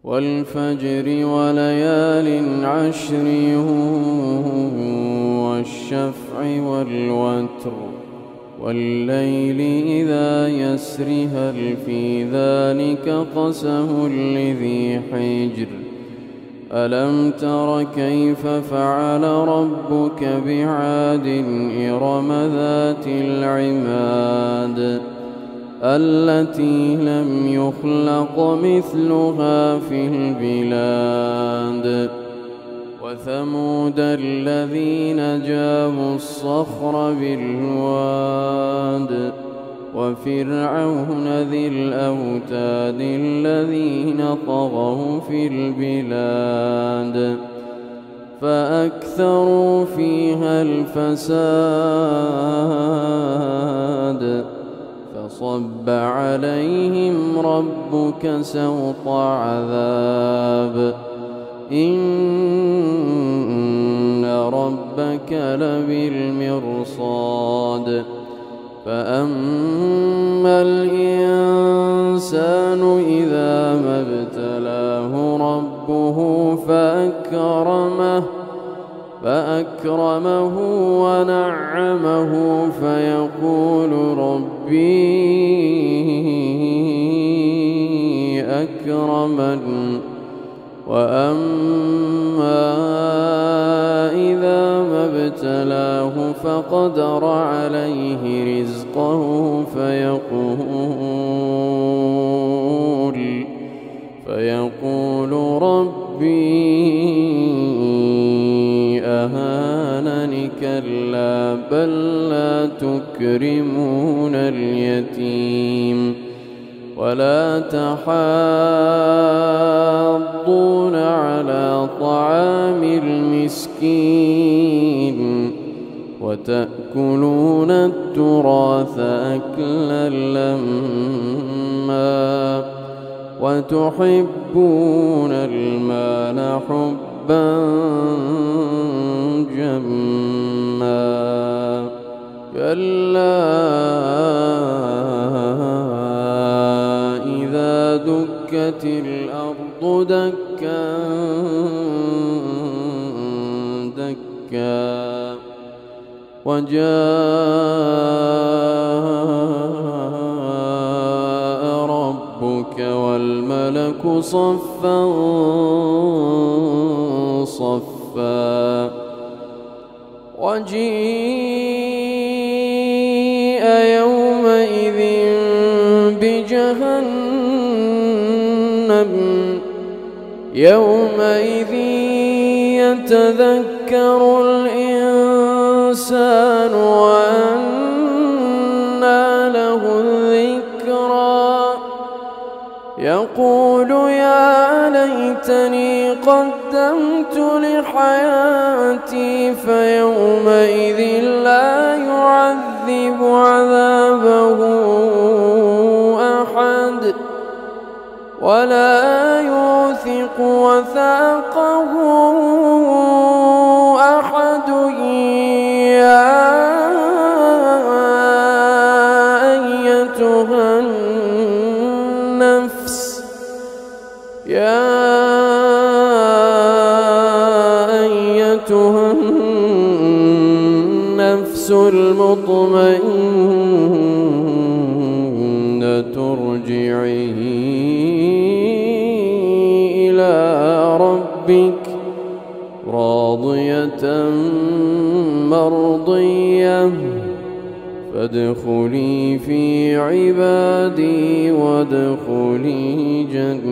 والفجر وليال عشر والشفع والوتر والليل إذا يسر هل في ذلك قسم لذي حجر ألم تر كيف فعل ربك بعاد إرم ذات العماد التي لم يخلق مثلها في البلاد وثمود الذين جابوا الصخر بالواد وفرعون ذي الأوتاد الذين طغوا في البلاد فأكثروا فيها الفساد فصب عليهم ربك سوط عذاب إن ربك لبالمرصاد فأما الإنسان إذا ما ابتلاه ربه فأكرمه ونعمه فيقول ربي أكرمن وأما إذا ما ابتلاه فقدر عليه رزقه فيقول ربي أهانني كلا بل لا تكرمون اليتيم ولا تحاضون على طعام المسكين وتأكلون التراث أكلا لما وتحبون المال حبا جما كلا إذا دكت الأرض دكا دكا وجاء ربك والملك صفا صفا وجيء يومئذ بجهنم يومئذ يتذكر الإنسان وأنى له الذكرى يقول يا ليتني قدمت لحياتي فيومئذ لا يعذب عذابه أحد ولا يوثق وثاقه أحد يا أيتها النفس المطمئنة ارجعي إلى ربك راضية مرضية فادخلي في عبادي وادخلي جنتي.